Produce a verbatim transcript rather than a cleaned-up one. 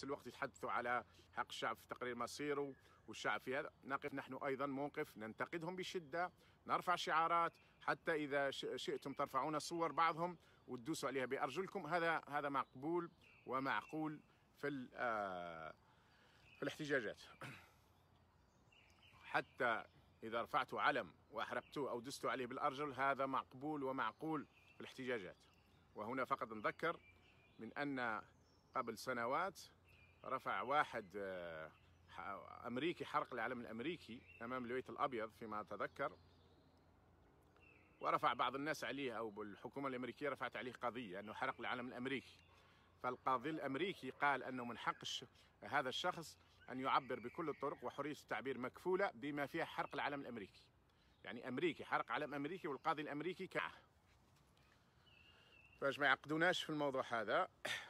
نفس الوقت يتحدثوا على حق الشعب في تقرير مصيره والشعب في هذا، نقف نحن أيضا موقف ننتقدهم بشدة، نرفع شعارات، حتى إذا شئتم ترفعون صور بعضهم وتدوسوا عليها بأرجلكم. هذا هذا مقبول ومعقول في في الاحتجاجات. حتى إذا رفعتوا علم وأحرقتوه أو دستوا عليه بالأرجل، هذا مقبول ومعقول في الاحتجاجات. وهنا فقط نذكر من أن قبل سنوات رفع واحد أمريكي حرق العلم الأمريكي أمام البيت الأبيض فيما أتذكر، ورفع بعض الناس عليه أو الحكومة الأمريكية رفعت عليه قضية أنه حرق العلم الأمريكي. فالقاضي الأمريكي قال أنه من حق هذا الشخص أن يعبر بكل الطرق وحرية التعبير مكفولة بما فيها حرق العلم الأمريكي. يعني أمريكي حرق علم أمريكي والقاضي الأمريكي كعه. فاش ما يعقدوناش في الموضوع هذا.